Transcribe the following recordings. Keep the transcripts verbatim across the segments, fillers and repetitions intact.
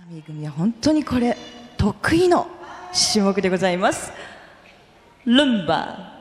ミー組は本当にこれ得意の種目でございます。ルンバ。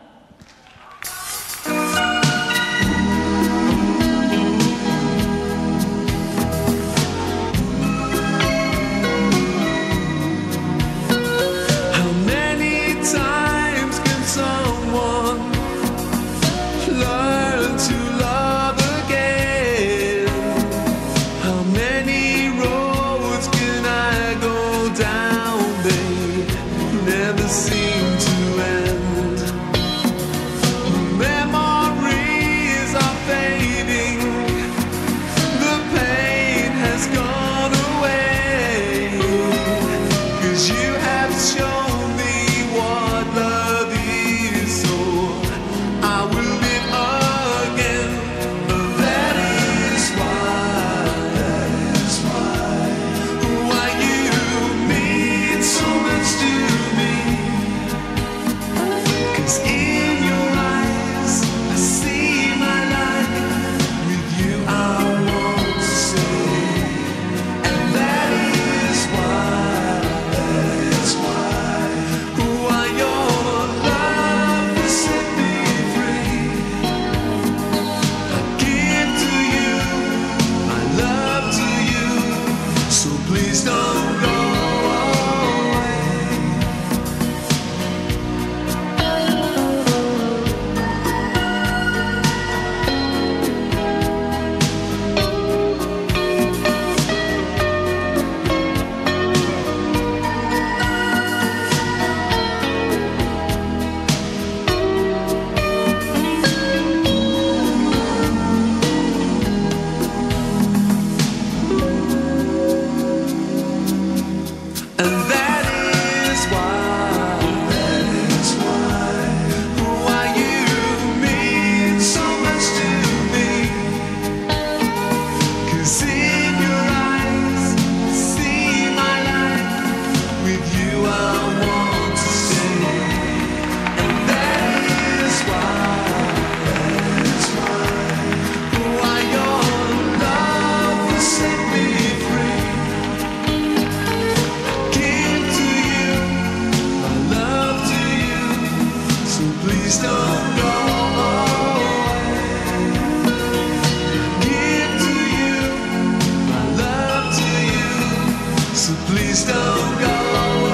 Please don't go away. Give to you my love to you, so please don't go away.